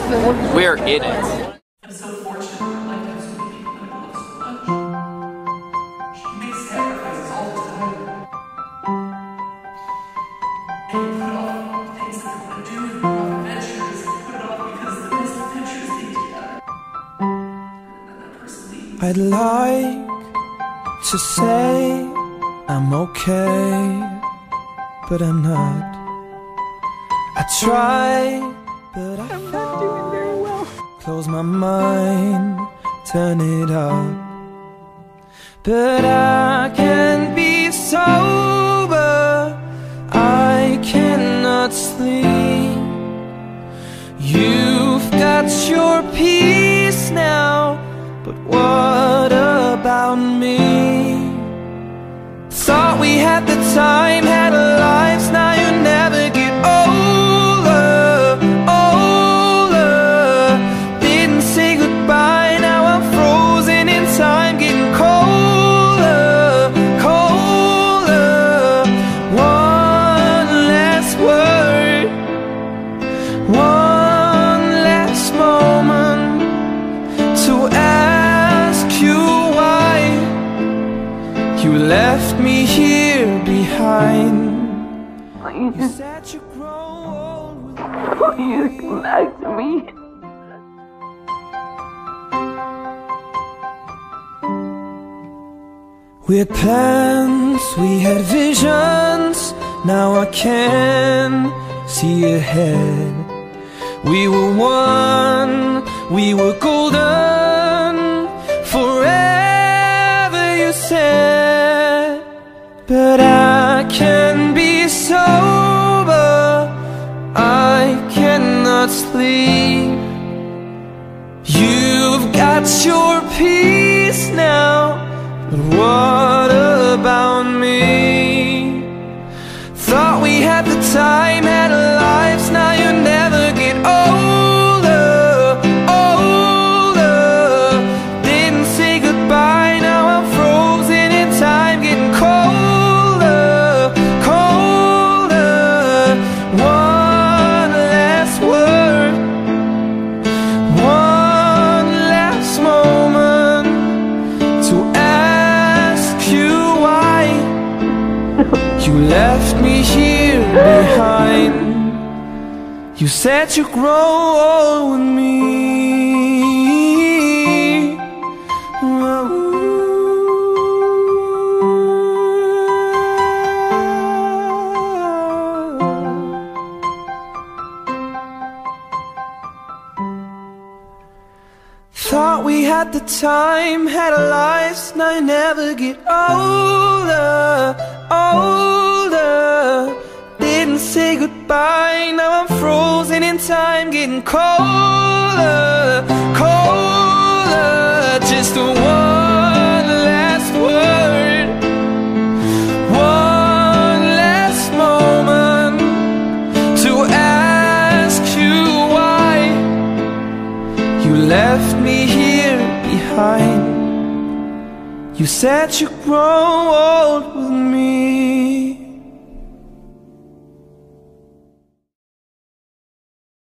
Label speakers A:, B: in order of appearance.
A: We're in it.
B: I'm so fortunate in my life to have so many people that I love so much. She makes sacrifices all the time. And you put off things that you want to do, and put off adventures, and put it off because the best adventures stay together. And then that person leaves.
C: I'd like to say I'm okay, but I'm not. I try, but I'm not doing very well. Close my mind, turn it up. But I can't be sober, I cannot sleep. You've got your peace now, but what about me? Thought we had the time, had our lives, now you never get older, older. Didn't say goodbye, now I'm frozen in time, getting colder, colder. One last word, one last moment to ask you why you left me here behind. You said you grow old with
D: Please come back to me.
C: We had plans, we had visions, now I can see ahead. We were one, we were golden, forever you said. But I can be sober, I cannot sleep. You've got your peace now, but what about me? Thought we had the time, had our lives, now you never get older, older. Didn't say goodbye, now I'm frozen in time, getting colder, colder. One last word, one last moment to ask you why you left me here behind. You said you'd grow old with me. Thought we had the time, had our lives, now you never get older, older. Didn't say goodbye, now I'm frozen in time, getting colder, colder. Just one last word, one last moment to ask you why you left me here behind. You said you'd grow old with me.